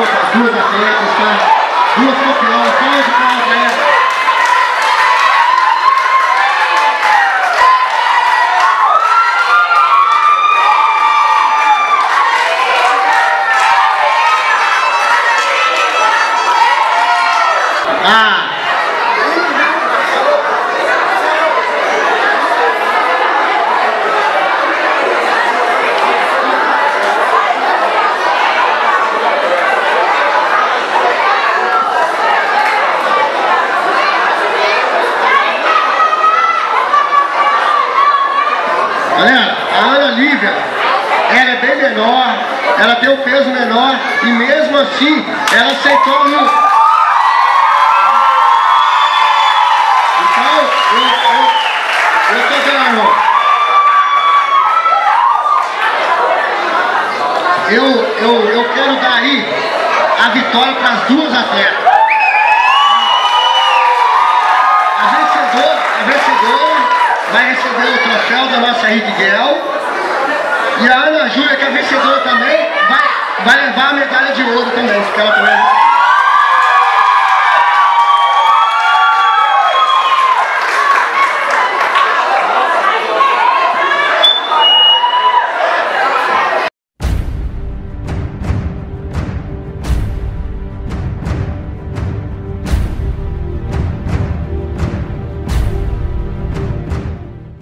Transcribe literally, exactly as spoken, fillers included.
palmas para as duas atletas, tá? Duas campeãs, palmas de palmas para elas. Ah! Galera, a Ana Lívia, ela é bem menor, ela tem um peso menor e mesmo assim ela aceitou no... Então, eu, eu, eu tô dando... Eu, eu, eu quero dar aí a vitória para as duas atletas. A vencedora, a vencedora vai receber o troféu da nossa Rigel. E a Ana Júlia, que é a vencedora também, vai, vai levar a medalha de ouro também, porque ela também...